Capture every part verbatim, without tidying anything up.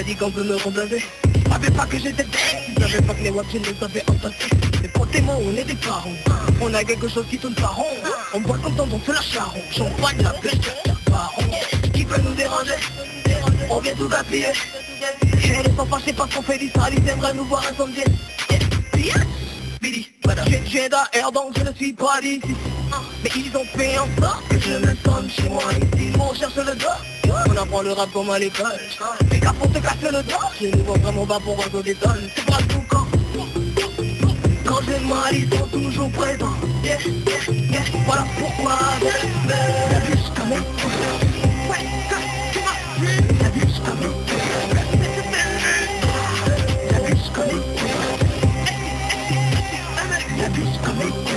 dit qu'on peut me remplacer. Je savais pas que j'étais dingue, je savais pas que les webs ne savaient entasser. Mais pour tes mots, on est des parents. On a quelque chose qui tourne par rond. On boit comme quand on fait la charron. Champagne, la pêche, par rond. Qui peut nous déranger? On vient tout gaspiller. Et les sont fâchés parce qu'on fait l'histoire, ils aimeraient nous voir incendier. Billy, je viens d'A R donc je ne suis pas d'ici. Mais ils ont fait en sorte que je me sente chez moi ici. On cherche le dos, on apprend le rap comme à l'école. Les gars pour te casser le dos, je ne vois vraiment pas pourquoi qu'on détonne. C'est pas tout quand Quand j'ai mal, ils sont toujours présents. Yeah, yeah, yeah, voilà pourquoi je me la bûche comme un ouais, tu m'as la bûche comme un la bûche comme un la bûche comme un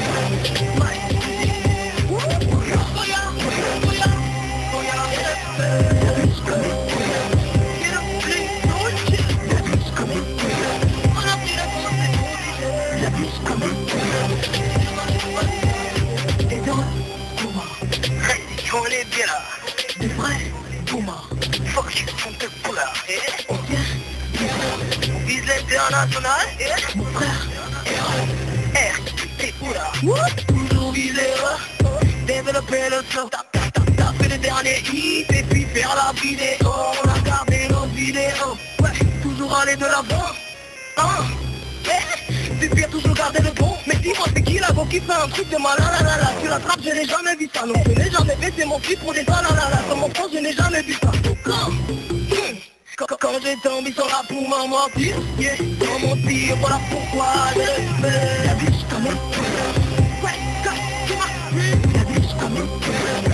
on est bien là, des vrais Pumas, fuck you, sont de couleur, et on vient, on vise l'international, et mon frère, R, c'est où là, toujours viser, développer le flow, taper le dernier hit, et puis faire la vidéo, on a gardé nos vidéos, ouais, toujours aller de l'avant, hein, c'est bien toujours garder le bon. Mais dis-moi c'est qui là-bas qui fait un truc de malin la la la. Tu l'attrapes, je n'ai jamais vu ça. Non, je n'ai jamais fait, c'est mon fils pour des ça la la la. Comme mon frère, je n'ai jamais vu ça. Quand, quand, quand j'ai tombé, ils sont là pour m'amortir. Yeah, dans mon tir, voilà pourquoi je le fais. La biche comme un ouais, quand tu m'as la biche comme un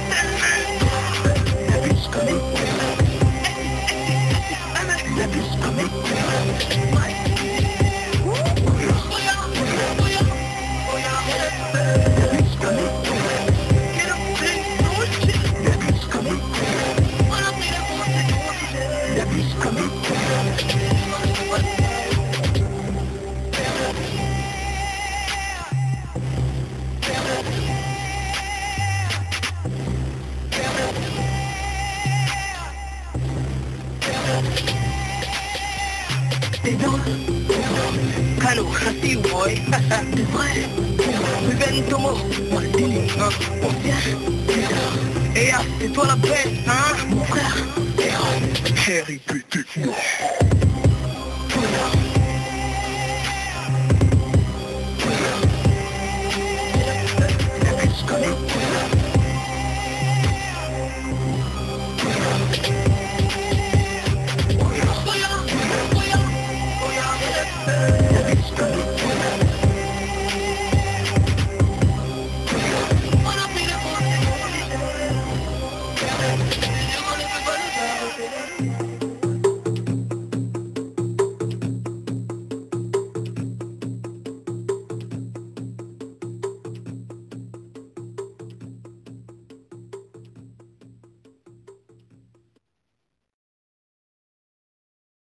la biche comme un la biche comme un T'es dans Cano, Rassi, boy. T'es vrai, we Bentomo, Martini, hein. On vient, et ah, c'est toi la bête, hein, mon frère. Harry, putain,